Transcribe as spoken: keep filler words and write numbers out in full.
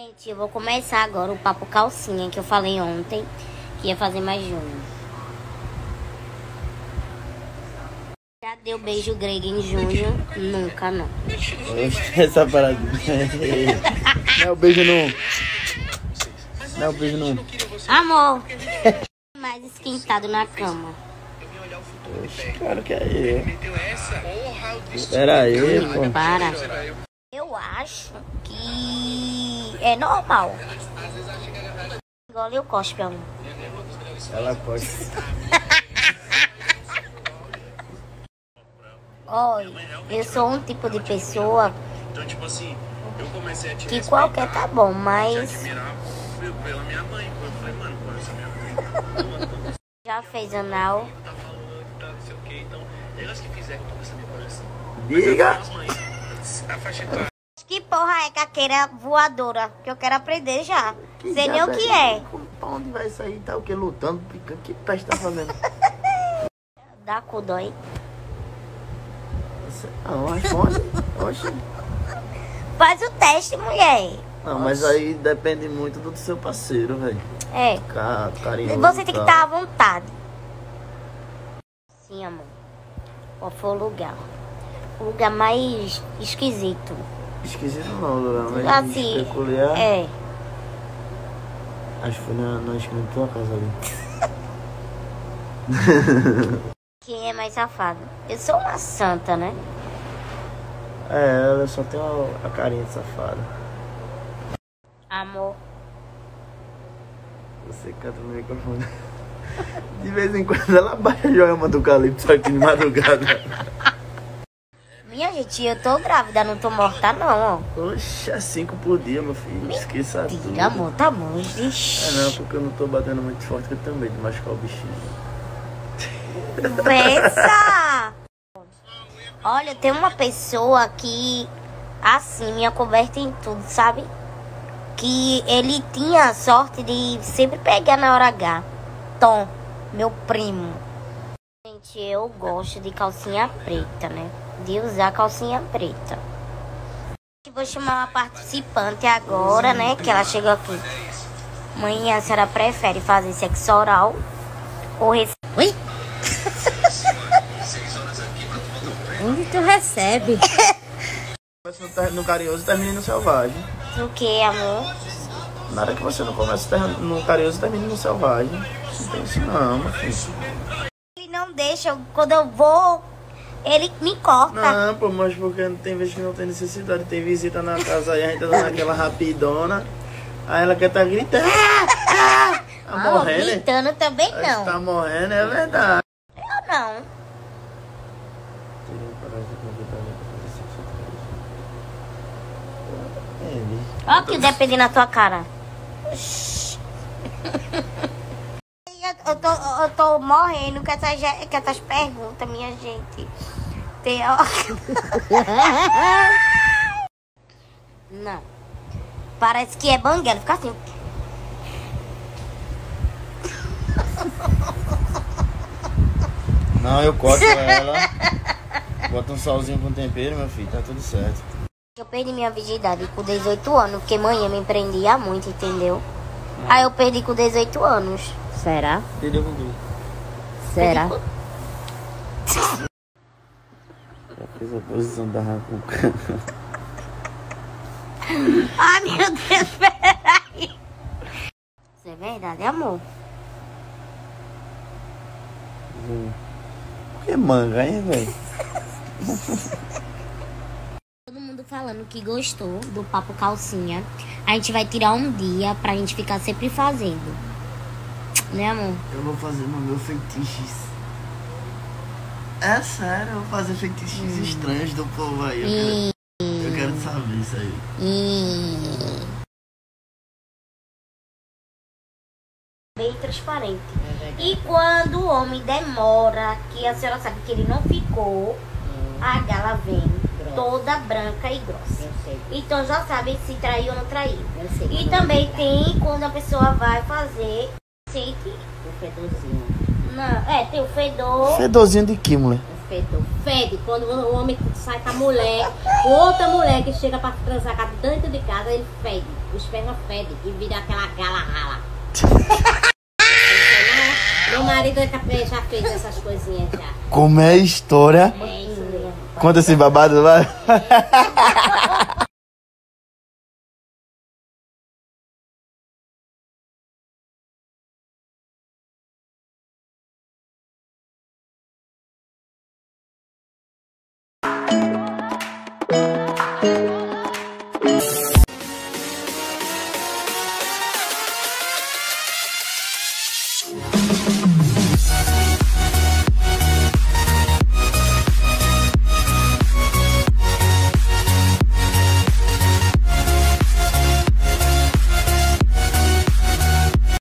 Gente, eu vou começar agora o papo calcinha que eu falei ontem que ia fazer mais de um. Já deu beijo grego em junho? Nunca, não. Oxe, essa paradinha. Não é o beijo não. Não é o beijo não. Amor, mais esquentado na cama. Oxe, claro que é eu. Espera aí, pô. Para. Eu acho que é normal. Engole o cospe, amor. Ela pode. Olha, eu sou um tipo de pessoa que qualquer tá bom, mas... Já fez anal? Diga! Que porra é caqueira voadora? Que eu quero aprender já. Que Sei nem o que é. Pra onde vai sair? Tá o que? Lutando? O que peste tá fazendo? Dá cu dói. Não, responde. Oxe. Faz o teste, mulher. Não, mas aí depende muito do seu parceiro, velho. É. Ficar carinhoso. Você tem que estar à vontade. Sim, amor. Qual foi o lugar? O lugar mais esquisito. Esquisito não, lugar mais Assim, peculiar. é. Acho que foi na, na esquina da tua casa ali. Quem é mais safado? Eu sou uma santa, né? É, ela só tem a, a carinha de safada. Amor. Você canta no microfone. De vez em quando ela baixa e joga uma do Calypso aqui de madrugada. Minha gente, eu tô grávida, não tô morta não, ó. Oxe, é cinco por dia, meu filho. Esqueça tudo. Mentira, amor, tá bom. É Ixi. não, porque eu não tô batendo muito forte, que eu tenho medo de machucar o bichinho. Pensa! Olha, tem uma pessoa que, assim, me acoberta em tudo, sabe? Que ele tinha a sorte de sempre pegar na hora H. Tom, meu primo. Gente, eu gosto de calcinha preta, né? De usar calcinha preta. Vou chamar uma participante agora, né? Que ela chegou aqui. Mãe, a senhora prefere fazer sexo oral ou receber? Oi? Onde tu recebe? Começa no carinhoso e termina no selvagem. O que, amor? Nada que você não começa no carinhoso e termina no selvagem. Não tem isso não, meu filho. Ele não deixa, quando eu vou, ele me corta. Não, pô, mas porque tem vezes que não tem necessidade. Tem visita na casa aí, a gente tá dando aquela rapidona. Aí ela quer tá gritando. Ah, ah, tá Ah, morrendo, hein? gritando também Aí não. tá morrendo, é verdade. Eu não. Ó que depende na tua cara. Eu, eu, tô, eu tô morrendo com essas, com essas perguntas, minha gente. Tem, ó. Não. Parece que é banguela. Fica assim. Não, eu corto ela. Bota um salzinho com tempero, meu filho. Tá tudo certo. Eu perdi minha virgindade com dezoito anos, porque mãe me prendia muito, entendeu? Aí eu perdi com dezoito anos. Será? Perdeu com quem? Será? Já fez a posição da racuca. Ai, meu Deus, peraí. Isso é verdade, amor. Por que manga, hein, velho? Todo mundo falando que gostou do papo calcinha. A gente vai tirar um dia pra gente ficar sempre fazendo. Né, amor? Eu vou fazer no meu feitiços. É sério, eu vou fazer feitiços hum. estranhos do povo aí. Eu, hum. quero, eu quero saber isso aí. Hum. Bem transparente. E quando o homem demora, que a senhora sabe que ele não ficou, hum. a gala vem grossa. Toda branca e grossa. Então já sabe se traiu ou não traiu. E também tem quando a pessoa vai fazer, sente o fedorzinho. Não, é, tem o fedor. Fedorzinho de que, mulher? fedor. Fede. Quando o homem sai com a mulher, com outra mulher que chega pra transar dentro de casa, ele fede. O esperma fede e vira aquela gala rala. Meu marido já fez essas coisinhas já. Como é a história? É isso mesmo. Conta esse babado, vai.